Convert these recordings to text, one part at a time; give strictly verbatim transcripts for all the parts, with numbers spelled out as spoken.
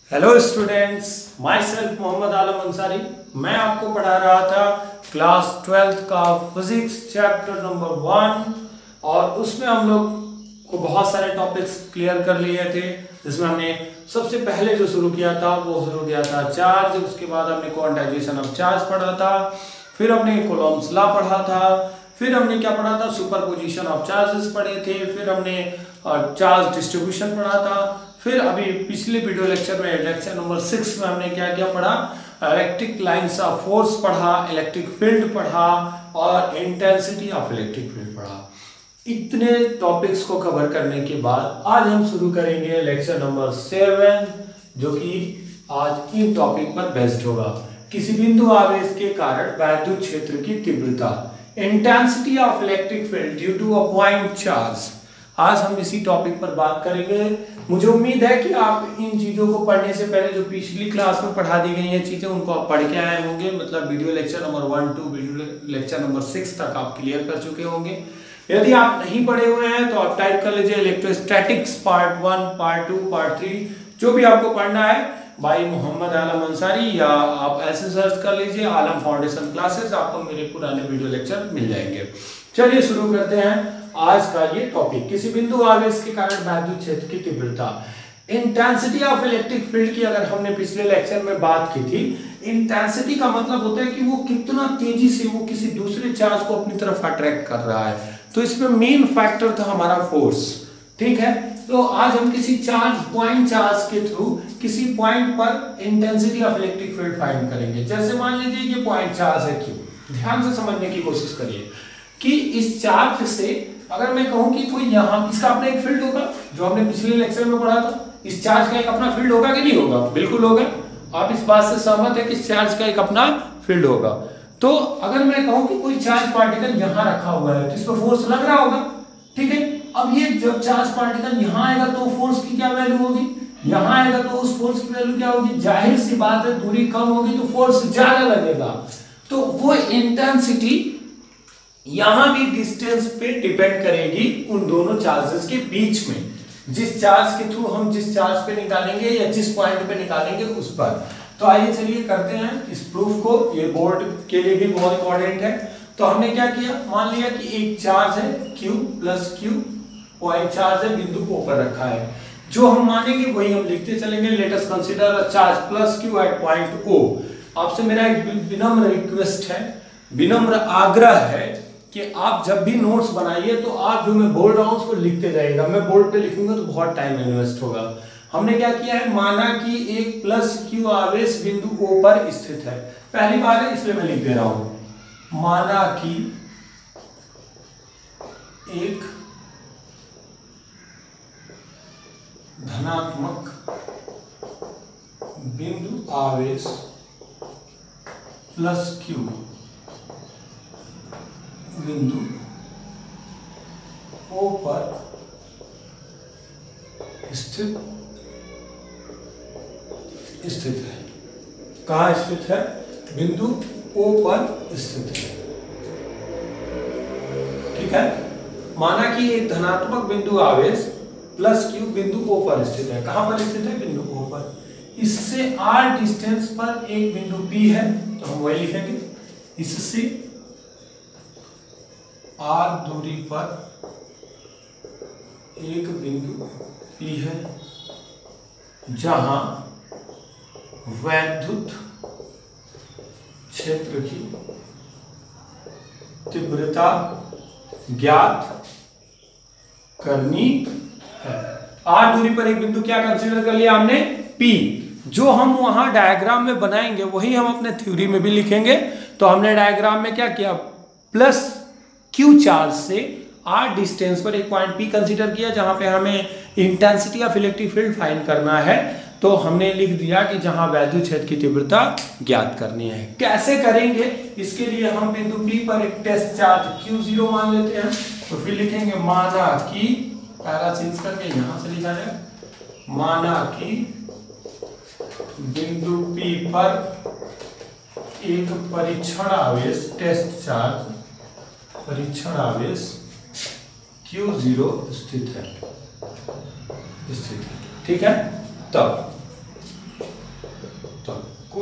Hello students, myself Mohammad Alam Ansari. मैं आपको पढ़ा रहा था क्लास ट्वेल्थ का फिजिक्स चैप्टर नंबर वन, और उसमें हम लोग को बहुत सारे टॉपिक्स क्लियर कर लिए थे। जिसमें हमने सबसे पहले जो शुरू किया था वो शुरू किया था चार्ज, उसके बाद हमने क्वांटाइजेशन ऑफ चार्ज पढ़ा था, फिर हमने कूलॉम्स लॉ पढ़ा था, फिर हमने क्या पढ़ा था, सुपरपोजिशन ऑफ चार्जेस पढ़े थे, फिर हमने चार्ज डिस्ट्रीब्यूशन पढ़ा था, फिर अभी पिछले वीडियो लेक्चर में लेक्चर नंबर सिक्स में हमने क्या क्या पढ़ा, इलेक्ट्रिक लाइंस ऑफ फोर्स पढ़ा, इलेक्ट्रिक फील्ड पढ़ा और इंटेंसिटी ऑफ इलेक्ट्रिक फील्ड पढ़ा। इतने टॉपिक्स को कवर करने के बाद आज हम शुरू करेंगे लेक्चर नंबर सेवन, जो कि आज इन टॉपिक पर बेस्ड होगा। किसी बिंदु आवेश के कारण वैद्युत क्षेत्र की तीव्रता, intensity of electric field due to a point charge. आज हम इसी टॉपिक पर बात करेंगे। मुझे उम्मीद है कि आप इन चीजों को पढ़ने से पहले जो पिछली क्लास में पढ़ा दी गई हैं चीजें उनको आप पढ़ के आए होंगे। मतलब video lecture number one to video lecture number six तक आप क्लियर कर चुके होंगे। यदि आप नहीं पढ़े हुए हैं तो आप टाइप कर लीजिए electrostatics part one, part two, part three, जो भी आपको पढ़ना है भाई मोहम्मद आलम अंसारी, या आप ऐसे सर्च कर लीजिए आलम फाउंडेशन क्लासेस, आपको मेरे पुराने वीडियो लेक्चर मिल जाएंगे। चलिए शुरू करते हैं आज का ये टॉपिक। किसी बिंदु आवेश के कारण वैद्युत क्षेत्र की तीव्रता, इंटेंसिटी ऑफ इलेक्ट्रिक फील्ड की अगर हमने पिछले लेक्चर में बात की थी, इंटेंसिटी का मतलब होता है कि वो कितना तेजी से वो किसी दूसरे चार्ज को अपनी तरफ अट्रैक्ट कर रहा है। तो इसमें मेन फैक्टर था हमारा फोर्स, ठीक है। तो आज हम किसी चार्ज पॉइंट चार्ज के थ्रू किसी पॉइंट पर intensity of electric field find करेंगे। जैसे मान लीजिए ये पॉइंट चार्ज है क्यू, ध्यान से समझने की कोशिश करिए कि इस चार्ज से अगर मैं कहूं कि कोई यहां, इसका अपना एक फील्ड होगा जो हमने पिछले लेक्चर में पढ़ा था। इस चार्ज का एक अपना फील्ड होगा कि नहीं होगा? बिल्कुल होगा। आप इस बात से सहमत है कि इस चार्ज का एक अपना फील्ड होगा। तो अगर मैं कहूं कि कोई चार्ज पार्टिकल यहां रखा हुआ है तो इस पर फोर्स लग रहा होगा, ठीक है। अब ये जब चार्ज पार्टिकल यहां आएगा तो फोर्स की क्या वैल्यू होगी, यहां आएगा तो उस फोर्स की वैल्यू क्या होगी? जाहिर सी बात है, दूरी कम होगी तो फोर्स ज्यादा लगेगा। तो वो इंटेंसिटी यहां भी डिस्टेंस पे डिपेंड करेगी उन दोनों चार्जेस के बीच में। जिस चार्ज के थ्रू हम जिस चार्ज पे निकालेंगे या जिस पॉइंट पे निकालेंगे उस पर। तो आइए चलिए करते हैं इस प्रूफ को। ये बोर्ड के लिए भी बहुत इंपॉर्टेंट है। तो हमने क्या किया, मान लिया कि एक चार्ज है Q plus Q, point charge है, बिंदु O पर रखा है। जो हम मानेंगे वही हम लिखते चलेंगे। Let us consider a charge plus Q at point O। आपसे मेरा एक विनम्र रिक्वेस्ट है, विनम्र आग्रह है कि आप जब भी नोट्स बनाइए तो आप जो मैं बोल रहा हूं उसको लिखते जाइएगा। मैं बोर्ड पे लिखूंगा तो बहुत टाइम इन्वेस्ट होगा। हमने क्या किया है, माना कि एक प्लस क्यू आवेश बिंदु O पर स्थित है। पहली बार है इसलिए मैं लिख दे रहा हूं, माना कि एक धनात्मक बिंदु आवेश प्लस क्यू बिंदु O पर स्थित स्थित है। कहाँ स्थित है? बिंदु O पर स्थित है, ठीक है। माना कि एक धनात्मक बिंदु आवेश प्लस क्यू बिंदु O पर स्थित है। कहां पर स्थित है? बिंदु O पर। इससे r डिस्टेंस पर एक बिंदु P है, तो हम वही लिखेंगे। इससे r दूरी पर एक बिंदु P है जहां वैद्युत क्षेत्र की तीव्रता ज्ञात करनी है। r दूरी पर एक बिंदु क्या कंसीडर कर लिया हमने? P। जो हम वहां डायग्राम में बनाएंगे वही हम अपने थ्योरी में भी लिखेंगे। तो हमने डायग्राम में क्या किया, प्लस क्यू चार्ज से r डिस्टेंस पर एक पॉइंट P कंसीडर किया जहां पे हमें intensity of electric field find करना है। तो हमने लिख दिया कि जहां वैद्युत क्षेत्र की तीव्रता ज्ञात करनी है। कैसे करेंगे? इसके लिए हम बिंदु P पर एक टेस्ट चार्ज क्यू ज़ीरो मान लेते हैं। तो फिर लिखेंगे माना कि, पैरा चेंज करके यहां से लिखा जाए, माना कि बिंदु P पर एक परीक्षण आवेश, टेस्ट चार्ज परीक्षण आवेश क्यू ज़ीरो स्थित है, स्थित है, ठीक है। तब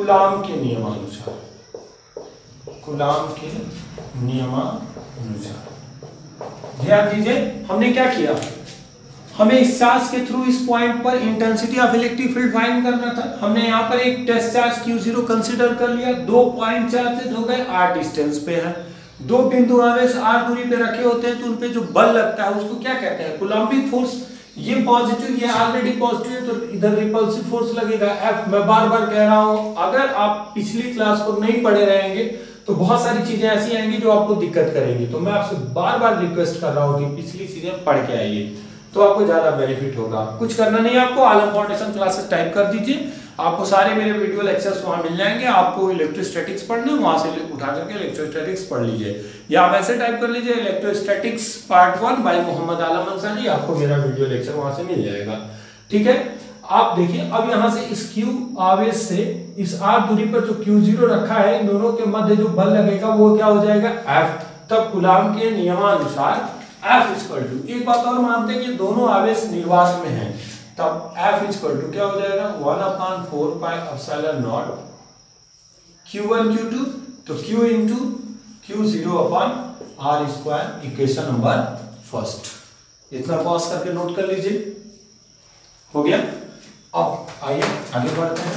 कूलाम के नियमानुसार, कूलाम के नियमानुसार। ध्यान दीजिए हमने क्या किया, हमें इस चार्ज के थ्रू इस पॉइंट पर intensity of electric field find करना था। हमने यहाँ पर एक test charge Q zero consider कर लिया, दो पॉइंट चार्जेस हो गए, आर डिस्टेंस पे है, दो बिंदु आवेश आर दूरी पे रखे होते हैं, तो उन पे जो बल लगता है उसको क्या कहते हैं, कूलम्बिक फोर्स। ये पॉजिटिव, ये ऑलरेडी पॉजिटिव है, तो इधर रिपल्सिव फोर्स लगेगा एफ। मैं बार बार कह रहा हूं, अगर आप पिछली क्लास को नहीं पढ़े रहेंगे तो बहुत सारी चीजें ऐसी आएंगी जो आपको दिक्कत करेंगी। तो मैं आपसे बार बार रिक्वेस्ट कर रहा हूँ कि पिछली चीजें पढ़ के आइए, तो आपको ज्यादा बेनिफिट होगा। कुछ करना नहीं है आपको, आलम फाउंडेशन क्लासेस टाइप कर दीजिए, आपको सारे मेरे वीडियो लेक्चर्स वहां मिल जाएंगे। आपको इलेक्ट्रोस्टैटिक्स पढ़ना, वहां से उठा करके इलेक्ट्रोस्टैटिक्स पढ़ लीजिए, या आप ऐसे टाइप कर लीजिए electrostatics part one by Mohammad Alam Ansari, आपको मेरा वीडियो लेक्चर वहां से मिल जाएगा। ठीक है, आप देखिए अब यहां से इस Q आवेश से इस R दूरी पर जो क्यू ज़ीरो रखा है, इन दोनों के मध्य जो बल लगेगा वो क्या हो जाएगा, F। तब कूलाम के नियमानुसार F इक्वल टू, एक बात और मानते हैं कि दोनों आवेश निर्वात में हैं, तब F इक्वल टू क्या हो जाएगा, one upon four pi epsilon not Q one Q two, तो Q into Q zero upon R square, equation number first. इतना पॉज करके नोट कर लीजिए, हो गया। अब आइए आगे बढ़ते हैं।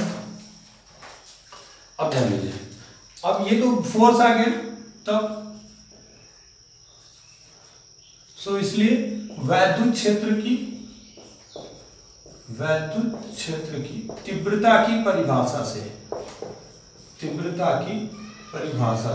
अब ध्यान दीजिए, अब ये तो फोर्स आ गया, तब सो इसलिए वैद्युत क्षेत्र की वैद्युत क्षेत्र की तीव्रता की परिभाषा से तीव्रता की परिभाषा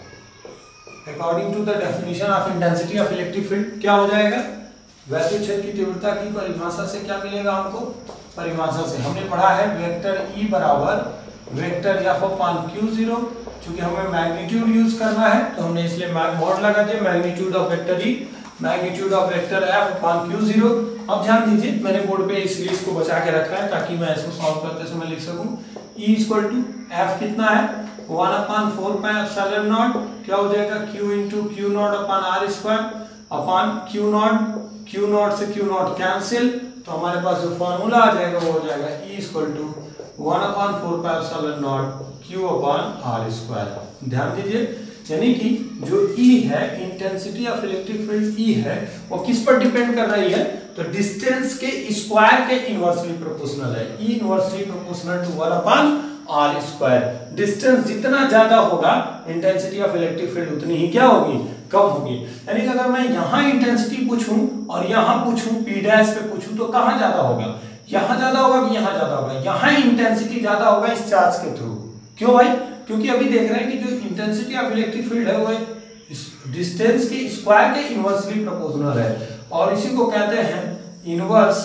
से according to the definition of intensity of electric field क्या हो जाएगा, वैद्युत क्षेत्र की तीव्रता की परिभाषा से क्या मिलेगा हमको, परिभाषा से हमने पढ़ा है वेक्टर E बराबर vector F upon Q zero. चूंकि हमें मैग्नीट्यूड यूज करना है तो हमने इसलिए मॉड लगा दिया, magnitude of vector E magnitude of vector F upon Q zero. अब ध्यान दीजिए मैंने बोर्ड पे इस सीरीज को बचा के रखा है ताकि मैं इसको सॉल्व करते समय लिख सकूं। E इक्वल टू F कितना है, one upon four pi epsilon not, क्या हो जाएगा Q into Q not upon R square upon Q not, Q not से क्यू नॉट कैंसिल, तो हमारे पास जो फॉर्मूला आ जाएगा वो हो जाएगा E equal to one upon four pi epsilon not Q upon R square. ध्यान दीजिए, यानी कि जो E है, intensity of electric field E है, वो किस पर डिपेंड कर रही है, तो डिस्टेंस के स्क्वायर के इनवर्सली प्रोपोर्शनल है। E inversely proportional to one upon R square. Distance जितना ज्यादा होगा इंटेंसिटी ऑफ इलेक्ट्रिक फील्ड उतनी ही क्या होगी, कम होगी। यानी कि अगर मैं यहाँ इंटेंसिटी पूछूं और यहाँ पूछूं पी डैश पे पूछूं तो कहाँ ज्यादा होगा, यहाँ ज्यादा होगा कि यहाँ ज्यादा होगा, यहाँ इंटेंसिटी ज्यादा होगा इस चार्ज के थ्रू। क्यों भाई, क्योंकि अभी देख रहे हैं कि जो इंटेंसिटी ऑफ इलेक्ट्रिक फील्ड है वो डिस्टेंस के स्क्वायर के इनवर्सली प्रोपोर्शनल है, और इसी को कहते हैं इनवर्स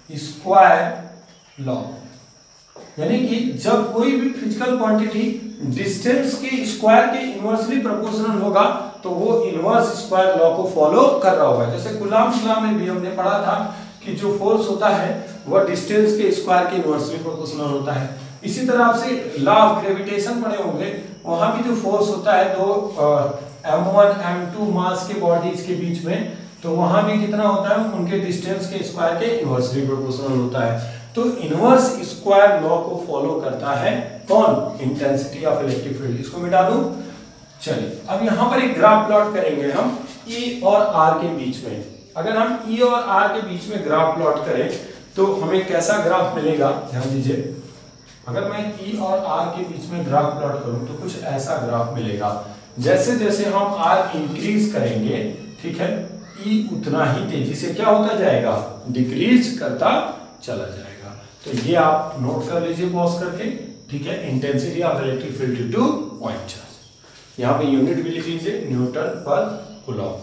स्क्वायर लॉ। यानी कि जब कोई भी फिजिकल क्वांटिटी डिस्टेंस के स्क्वायर के इनवर्सली प्रोपोर्शनल होगा तो वो इनवर्स स्क्वायर लॉ को फॉलो कर रहा होगा। जैसे कूलम्ब लॉ में भी हमने पढ़ा था कि जो फोर्स होता है वह डिस्टेंस के स्क्वायर के इनवर्सली प्रोपोर्शनल होता है। इसी तरह आपसे लॉ ऑफ ग्रेविटेशन पढ़े होंगे, वहां भी जो फोर्स होता है दो M one M two mass के बॉडीज के बीच में, तो वहां भी कितना होता है, उनके डिस्टेंस के स्क्वायर के इनवर्सली प्रोपोर्शनल होता है। तो इनवर्स स्क्वायर लॉ को फॉलो करता है कौन, इंटेंसिटी ऑफ इलेक्ट्रिक फील्ड। इसको मिटा दूं, चलिए अब यहां पर एक ग्राफ प्लॉट करेंगे हम E और R के बीच में। अगर हम E और R के बीच में ग्राफ प्लॉट करें तो हमें कैसा ग्राफ मिलेगा, ध्यान दीजिए। अगर मैं E और R के बीच में ग्राफ प्लॉट करूं तो कुछ ऐसा ग्राफ मिलेगा। जैसे जैसे हम R इंक्रीज करेंगे, ठीक है, E उतना ही तेजी से क्या होता जाएगा, डिक्रीज करता चला जाएगा। तो ये आप नोट कर लीजिए पॉज करके, ठीक है। Intensity of electric field to point charge, यहाँ पे यूनिट भी लिख लीजिए, न्यूटन पर कूलम्ब।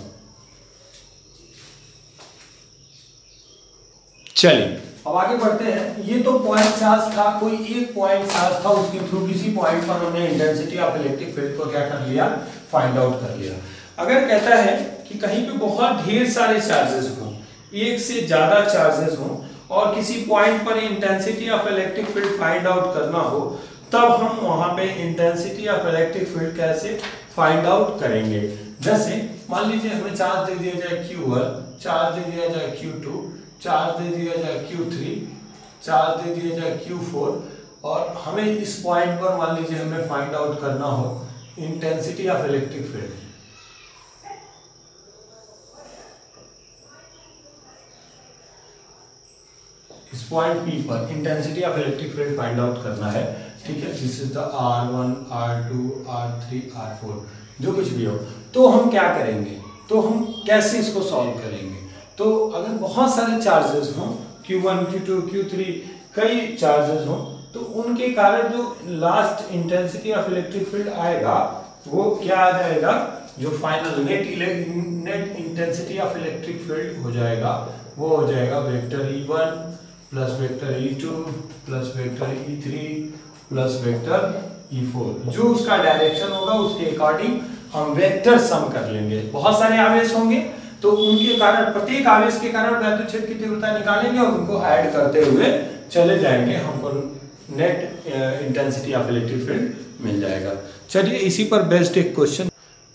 चलिए अब आगे बढ़ते हैं। ये तो पॉइंट चार्ज था, कोई एक पॉइंट चार्ज था, उसके थ्रू किसी पॉइंट पर हमने इंटेंसिटी ऑफ इलेक्ट्रिक फील्ड को क्या कर लिया, फाइंड आउट कर लिया। अगर कहता है कि कहीं पे बहुत ढेर सारे चार्जेस हों, एक से ज्यादा चार्जेस हों, और किसी पॉइंट पर intensity of electric field find out करना हो, तब हम वहां पे इंटेंसिटी ऑफ इलेक्ट्रिक फील्ड कैसे फाइंड आउट करेंगे। जैसे मान लीजिए हमें चार्ज दे दिया जाए क्यू वन, चार्ज दे दिया जाए क्यू टू, चार्ज दे दिया जाए क्यू थ्री, चार्ज दे दिया जाए क्यू फोर, और हमें इस पॉइंट पर मान लीजिए हमें फाइंड आउट करना हो इंटेंसिटी ऑफ इलेक्ट्रिक फील्ड। इस पॉइंट P पर intensity of electric field find out करना है, ठीक है। This is the R one, R two, R three, R four, जो कुछ भी हो। तो हम क्या करेंगे, तो हम कैसे इसको सॉल्व करेंगे। तो अगर बहुत सारे चार्जेस हों, Q one, Q two, Q three, कई चार्जेस हों, तो उनके कारण जो last intensity of electric field आएगा वो क्या आ जाएगा, जो final net net intensity of electric field हो जाएगा वो हो जाएगा vector E one plus vector E two plus vector E three plus vector E four. जो उसका डायरेक्शन होगा उसके अकॉर्डिंग हम वेक्टर सम कर लेंगे। बहुत सारे आवेश होंगे तो उनके कारण, प्रत्येक आवेश के कारण वैद्युत क्षेत्र की तीव्रता निकालेंगे और उनको ऐड करते हुए चले जाएंगे, हमको net intensity of electric field मिल जाएगा। चलिए इसी पर बेस्ड एक क्वेश्चन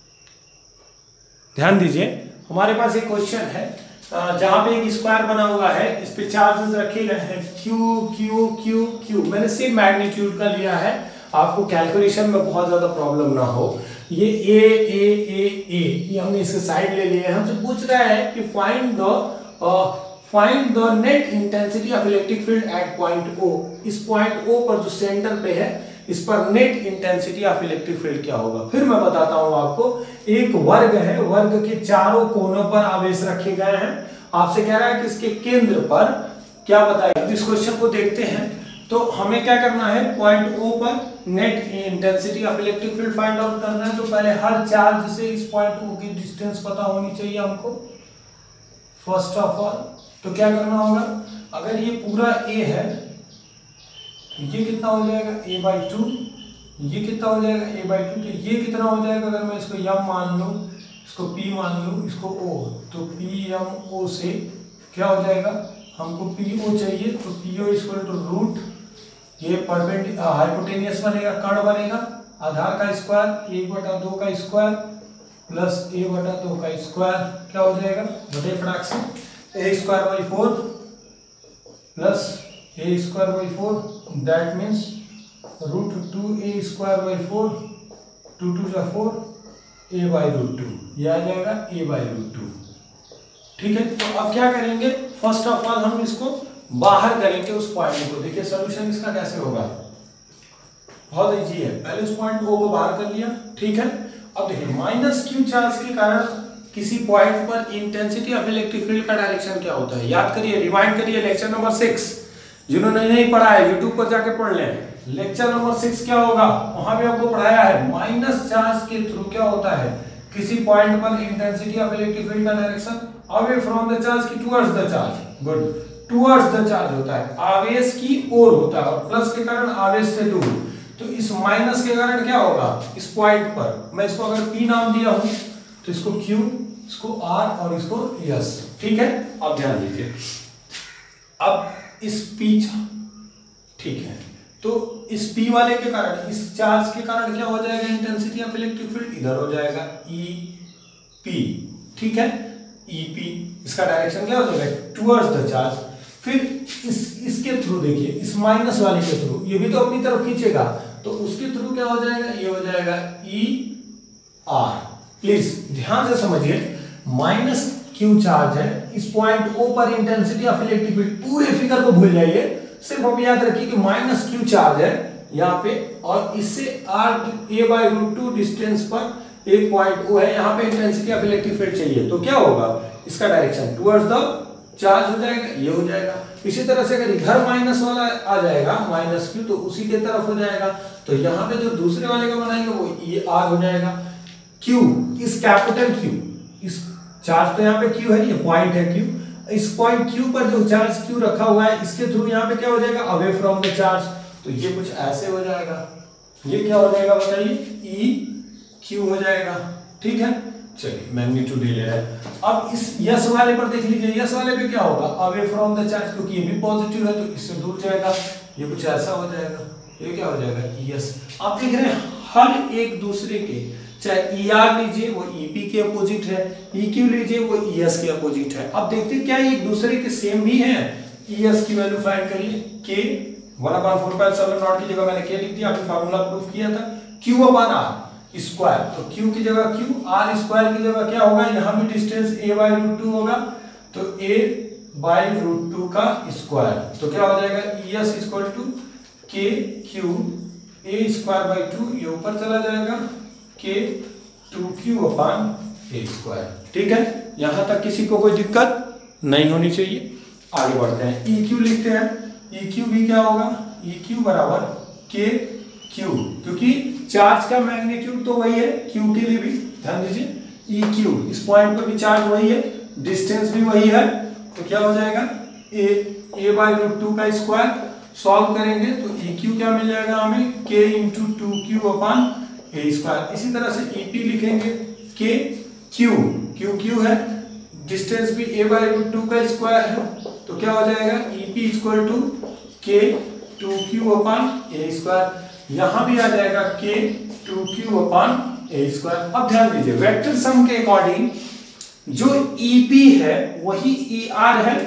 ध्यान दीजिए। हमारे पास एक क्वेश्चन है जहां पे एक स्क्वायर बना हुआ है, इस पे चार्जेस रखे गए हैं Q Q Q Q। मैंने सेम मैग्नीट्यूड का लिया है, आपको कैलकुलेशन में बहुत ज्यादा प्रॉब्लम ना हो। ये A A A A ये हमने इसके साइड ले लिए। हमसे पूछ रहा है कि find the find the net intensity of electric field at point O। इस पॉइंट O पर जो सेंटर पे है इस पर net intensity of electric field क्या होगा। फिर मैं बताता हूं आपको। एक वर्ग है, वर्ग के चारों कोनों पर आवेश रखे गए हैं। आपसे कह रहा है कि इसके केंद्र पर क्या बताएगा। इस क्वेश्चन को देखते हैं तो हमें क्या करना है, पॉइंट O पर net intensity of electric field find out करना है। तो पहले हर चार्ज से इस पॉइंट O की डिस्टेंस पता होनी चाहिए हमको फर्स्ट ऑफ ऑल। तो क्या करना होगा, अगर ये पूरा A है ये कितना हो जाएगा a बाई टू, ये कितना हो जाएगा a बाई टू। तो ये कितना हो जाएगा, अगर मैं इसको m मान लूँ, इसको p मान लूँ, इसको o, तो p m o से क्या हो जाएगा, हमको p o चाहिए। तो p o equal to root, ये परपेंडिकुलर हाइपोटेनियस बनेगा, कर्ण बनेगा, आधार का स्क्वायर एक बटा दो का स्क्वायर प्लस a बटा दो का स्क्वायर क्या हो जाएगा, बटे फटाक से a square by four plus a square by four, that means root two a square by four, two two जा four, a by root two, ये आ जाएगा a by root टू। ठीक है, तो अब क्या करेंगे, फर्स्ट ऑफ ऑल हम इसको बाहर करेंगे उस पॉइंट को। देखिए सॉल्यूशन इसका कैसे होगा, बहुत इजी है। पहले उस पॉइंट O को बाहर कर लिया, ठीक है। अब देखिए माइनस क्यू चार्ज के कारण किसी पॉइंट पर इंटेंसिटी ऑफ इलेक्ट्रिक फील्ड का डायरेक्शन क्या होता है। याद करिए, रिवाइंड करिए लेक्चर नंबर सिक्स, जिन्होंने नहीं पढ़ा है यूट्यूब पर जाके पढ़ लें। लेक्चर नंबर सिक्स क्या होगा, वहां पे आपको पढ़ाया है माइनस चार्ज के थ्रू क्या होता है, किसी पॉइंट पर इंटेंसिटी ऑफ इलेक्ट्रिक फील्ड का direction away from the charge की towards the charge. Good, towards the charge होता है, आवेश की ओर होता है, और प्लस के कारण आवेश से दूर। तो इस माइनस के कारण क्या होगा, इस पॉइंट पर मैं इसको अगर P नाम दिया हूं तो इसको Q, इसको R और इसको S। ठीक है, अब ध्यान दीजिए। अब इस P, ठीक है, तो इस P वाले के कारण, इस चार्ज के कारण क्या हो जाएगा, इंटेंसिटी ऑफ इलेक्ट्रिक फील्ड इधर हो जाएगा E P। ठीक है, E P, इसका डायरेक्शन क्या हो जाएगा, टुवर्ड्स द चार्ज। फिर इस इसके थ्रू देखिए, इस माइनस वाले के थ्रू, ये भी तो अपनी तरफ खींचेगा, तो उसके थ्रू क्या हो जाएगा, ये हो जाएगा E R। प्लीज ध्यान से समझिए, माइनस क्यू चार्ज है, इस पॉइंट O पर इंटेंसिटी ऑफ इलेक्ट्रिक फील्ड, पूरे फिगर को भूल जाइए, सिर्फ हम याद रखिए कि माइनस क्यू चार्ज है यहाँ पे, और इससे R a by root two distance पर एक पॉइंट O है, यहाँ पे इंटेंसिटी ऑफ इलेक्ट्रिक फील्ड चाहिए। तो क्या होगा, इसका डायरेक्शन टुवर्ड्स द चार्ज हो जाएगा, ये हो जाएगा। इसी तरह से अगर इधर माइनस वाला आ जाएगा माइनस क्यू, तो उसी के तरफ हो जाएगा। तो यहाँ पे जो दूसरे वाले का बनाएंगे वो ये आर हो जाएगा। क्यू, इस कैपिटल क्यू, इस चार्ज तो यहाँ पे क्यू है, ये पॉइंट है क्यू, इस पॉइंट क्यू पर जो चार्ज क्यू रखा हुआ है इसके थ्रू यहाँ पे क्या हो जाएगा, अवे फ्रॉम द चार्ज। तो ये कुछ ऐसे हो जाएगा, ये क्या हो जाएगा बताइए, ई क्यू हो जाएगा। ठीक है, चलिए मैग्नीट्यूड ले रहा है। अब इस यस वाले पर देख लीजिए, यस वाले पे क्या होगा, अवे फ्रॉम द चार्ज, क्योंकि ये भी पॉजिटिव है तो इससे दूर जाएगा, ये कुछ ऐसा हो जाएगा, ये क्या हो जाएगा, यस। आप देख रहे हैं हर एक दूसरे के, चाहे ई आर लीजिए वो ई पी के अपोजिट है, ई क्यू लीजिए वो ई एस के अपोजिट है। अब देखते हैं क्या एक दूसरे के सेम भी हैं। ई एस की वैल्यू फाइंड करिए, K one upon four pi epsilon not की जगह मैंने के लिख दिया, आपने फार्मूला प्रूफ किया था, क्यू अपॉन आर स्क्वायर, तो क्यू की जगह क्यू, आर स्क्वायर की जगह क्या होगा, यहाँ भी distance A by root two होगा, तो ए बाई रूट टू का स्क्वायर, तो क्या हो जाएगा E S equal to K Q A square by two, ये ऊपर चला जाएगा K two Q upon A square. ठीक है, यहां तक किसी को कोई दिक्कत नहीं होनी चाहिए। आगे बढ़ते हैं, ई क्यू लिखते हैं, ई क्यू भी क्या होगा, ई क्यू बराबर के क्यू, क्योंकि चार्ज का मैग्नीट्यूड तो वही है, क्यू के लिए भी ध्यान दीजिए, ई क्यू इस पॉइंट पर भी चार्ज वही है, डिस्टेंस भी वही है, तो क्या हो जाएगा A A by root two का स्क्वायर, सॉल्व करेंगे तो ई क्यू क्या मिल जाएगा हमें, K into two Q upon A square. इसी तरह से ई पी लिखेंगे, के क्यू, क्यू क्यू है, डिस्टेंस भी ए बाई रूट टू का स्क्वायर है, तो क्या हो जाएगा E P equal to K two Q upon A square, यहां भी आ जाएगा K two Q upon A square. अब ध्यान दीजिए, वेक्टर सम के अकॉर्डिंग जो ई पी है वही ई आर है,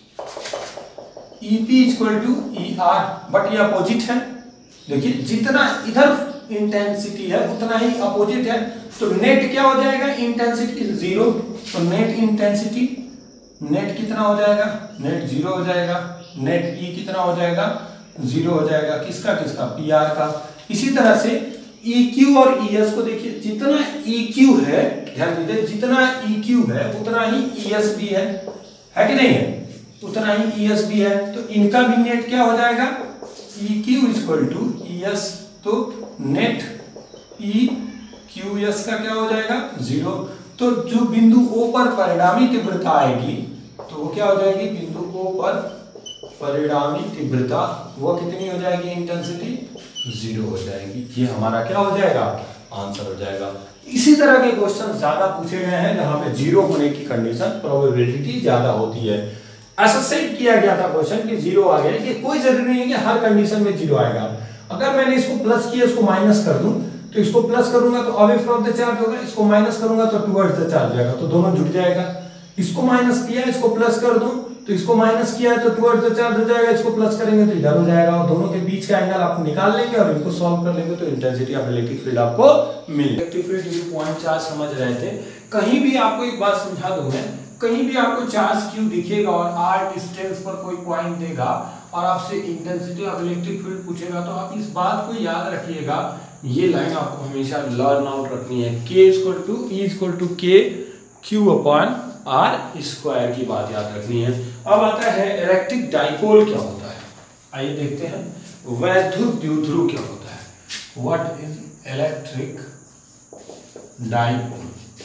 E P equal to E R, but ये अपोजिट है। देखिए जितना इधर इंटेंसिटी है उतना ही अपोजिट है, तो नेट क्या हो जाएगा, इंटेंसिटी जीरो, तो नेट इंटेंसिटी, नेट कितना हो जाएगा, नेट जीरो हो जाएगा, नेट ई कितना हो जाएगा, जीरो हो जाएगा, किसका किसका, पी आर का। इसी तरह से ई क्यू और ई एस को देखिए, जितना ई क्यू है, ध्यान दीजिए जितना ई क्यू है उतना ही ई एस भी है, है कि नहीं है, उतना ही ई एस भी है, तो इनका भी नेट क्या हो जाएगा, E Q equal to E S, तो नेट ई क्यू एस का क्या हो जाएगा, जीरो। तो जो बिंदु ओ पर परिणामी तीव्रता आएगी तो वो क्या हो जाएगी, बिंदु ओ पर परिणामी तीव्रता वो कितनी हो जाएगी, इंटेंसिटी जीरो हो जाएगी। ये हमारा क्या हो जाएगा, आंसर हो जाएगा। इसी तरह के क्वेश्चन ज्यादा पूछे गए हैं जहां पे जीरो होने की कंडीशन, प्रोबेबिलिटी ज्यादा होती है। ऐसा सेट किया गया था क्वेश्चन कि जीरो आ गया, ये कोई जरूरी नहीं है कि हर कंडीशन में जीरो आएगा। अगर मैंने इसको प्लस किया, इसको माइनस कर दूं, तो इसको प्लस करूंगा तो अवे फ्रॉम द चार्ज होगा, इसको माइनस करूंगा तो टुवर्ड्स द चार्ज जाएगा, तो दोनों जुड़ जाएगा। इसको माइनस किया, इसको प्लस कर दूं, तो इसको माइनस किया है तो टुवर्ड्स द चार्ज हो जाएगा, इसको प्लस करेंगे तो इधर हो जाएगा, और दोनों के बीच का एंगल आप निकाल लेंगे और इनको सॉल्व कर लेंगे तो इंटेंसिटी ऑफ इलेक्ट्रिक फील्ड आपको मिल जाएगी। इलेक्ट्रिक फील्ड ये पॉइंट चार्ज समझ रहे थे, कहीं भी आपको एक बात समझा दूं मैं, कहीं भी आपको चार्ज क्यू दिखेगा और आर डिस्टेंस पर कोई पॉइंट देगा और आपसे इंटेंसिटी ऑफ इलेक्ट्रिक फील्ड पूछेगा, तो आप इस बात को याद रखिएगा, ये लाइन आपको हमेशा लर्न आउट रखनी है, k equal to E equal to K Q upon R square की बात याद रखनी है। अब आता है इलेक्ट्रिक डाइपोल क्या होता है, आइए देखते हैं। वैद्युत द्विध्रुव क्या होता है, व्हाट इज इलेक्ट्रिक डाइपोल,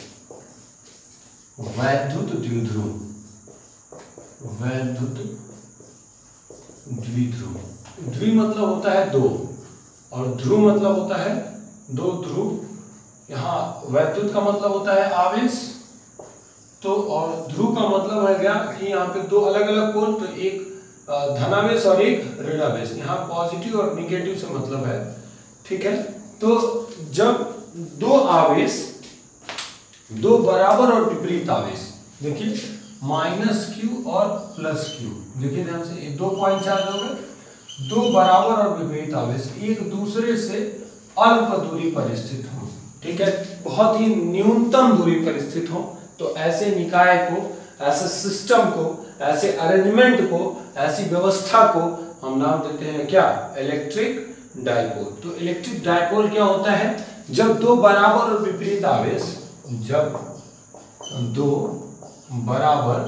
वैद्युत द्विध्रुव, वैद्युत द्विध्रुव, द्वि मतलब होता है दो और ध्रुव मतलब होता है दो ध्रुव। यहाँ वैद्युत का मतलब होता है आवेश, तो और ध्रुव का मतलब है क्या कि यहाँ पे दो अलग अलग पोल, तो एक धनावेश और एक ऋणावेश, यहाँ पॉजिटिव और निगेटिव से मतलब है, ठीक है। तो जब दो आवेश, दो बराबर और विपरीत आवेश, देखिए माइनस क्यू और प्लस क्यू, देखिए ध्यान से, दो पॉइंट चार्ज हो गए, दो बराबर और विपरीत आवेश एक दूसरे से अल्प दूरी पर स्थित हो, ठीक है, बहुत ही न्यूनतम दूरी पर स्थित हो, तो ऐसे निकाय को, ऐसे सिस्टम को, ऐसे अरेंजमेंट को, ऐसी व्यवस्था को हम नाम देते हैं क्या, इलेक्ट्रिक डाइपोल। तो इलेक्ट्रिक डाइपोल क्या होता है, जब दो बराबर और विपरीत आवेश, जब दो बराबर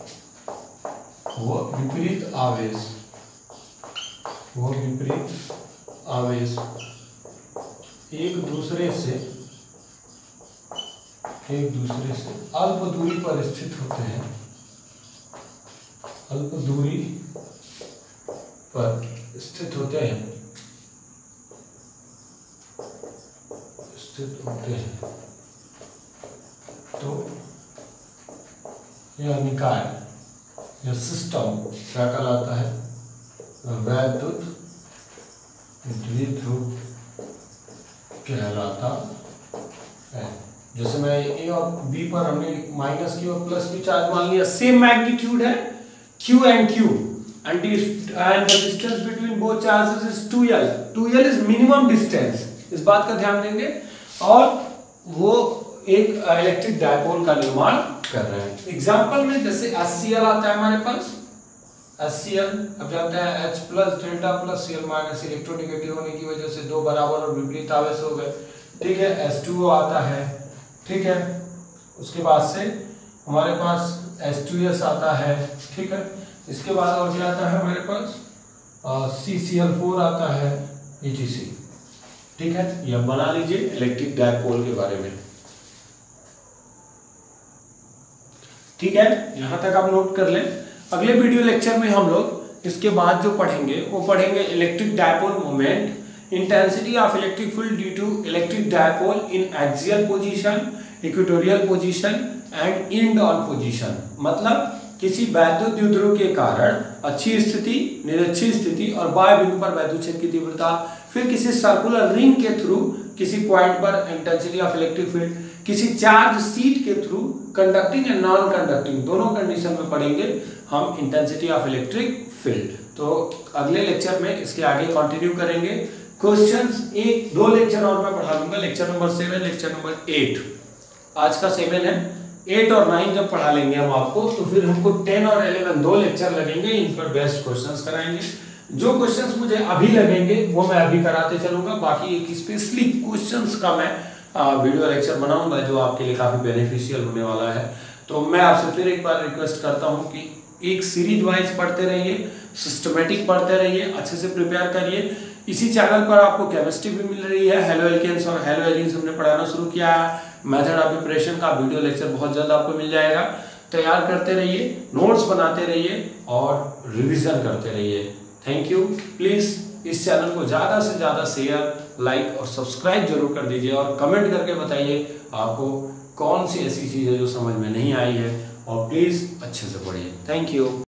व विपरीत आवेश, वो विपरीत आवेश एक दूसरे से एक दूसरे से अल्प दूरी पर स्थित होते हैं, अल्प दूरी पर स्थित होते हैं स्थित होते हैं तो यह निकाय, यह सिस्टम क्या कहलाता है, वैद्युत द्विध्रुव कहलाता है। जैसे मैं ए और बी पर हमने माइनस क्यू और प्लस क्यू चार्ज मान लिया, सेम मैग्नीट्यूड है Q and Q, and the and the distance between both charges is two L. Two L is minimum distance. इस बात का ध्यान देंगे और वो एक इलेक्ट्रिक डायपोल का निर्माण कर रहे हैं. एग्जांपल में जैसे एच सी एल आता है हमारे पास, एच सी एल अब जानते हैं H plus delta plus Cl minus electronegative होने की वजह से दो बराबर और विपरीत आवेश हो गए. ठीक है, एच टू ओ आता है. ठीक है, उसके बाद से हमारे पास एच टू एस आता है. ठीक है, इसके बाद और क्या आता है हमारे पास सी सी एल फोर आता है ई टी सी. ठीक है, ये बना लीजिए इलेक्ट्रिक डायपोल के बारे में. ठीक है, यहां तक आप नोट कर लें. अगले वीडियो लेक्चर में हम लोग इसके बाद जो पढ़ेंगे वो पढ़ेंगे electric dipole moment, intensity of electric field due to electric dipole in axial position, equatorial position and end on position. मतलब किसी वैद्युत द्विध्रुव के कारण अच्छी स्थिति, निरक्षी स्थिति और बाह्य बिंदु पर वैद्युत क्षेत्र की तीव्रता, फिर किसी सर्कुलर रिंग के थ्रू किसी पॉइंट पर इंटेंसिटी ऑफ इलेक्ट्रिक फील्ड, किसी चार्ज सीट के through conducting and non conducting दोनों कंडीशन में पढ़ेंगे हम इंटेंसिटी ऑफ इलेक्ट्रिक फील्ड. तो अगले लेक्चर में इसके आगे कंटिन्यू करेंगे. क्वेश्चंस एक दो लेक्चर और मैं पढ़ा दूंगा, lecture number seven, lecture number eight. आज का सेवन है, एट और नाइन जब पढ़ा लेंगे हम आपको तो फिर हमको टेन और इलेवन दो लेक्चर लगेंगे. इन पर बेस्ट क्वेश्चंस कराएंगे. जो क्वेश्चंस मुझे अभी लगेंगे वो मैं अभी कराते चलूंगा. बाकी एक स्पेशली क्वेश्चंस का मैं वीडियो लेक्चर बनाऊंगा जो आपके लिए काफी बेनिफिशियल होने वाला है. तो मैं आपसे फिर एक बार रिक्वेस्ट करता हूं कि एक सीरीज वाइज पढ़ते रहिए, सिस्टमेटिक पढ़ते रहिए, अच्छे से प्रिपेयर करिए. इसी चैनल पर आपको केमिस्ट्री भी मिल रही है. हेलो एल्केन्स और हेलो एलिन्स हमने पढ़ाना शुरू किया है. मेथड ऑफ प्रिपरेशन का वीडियो लेक्चर बहुत जल्द आपको मिल जाएगा. तैयार करते रहिए, नोट्स बनाते रहिए और रिवीजन करते रहिए. Thank you. प्लीज इस चैनल को ज़्यादा से ज़्यादा शेयर, लाइक और सब्सक्राइब जरूर कर दीजिए और कमेंट करके बताइए आपको कौन सी ऐसी चीज़ है जो समझ में नहीं आई है. और प्लीज़ अच्छे से पढ़िए. Thank you.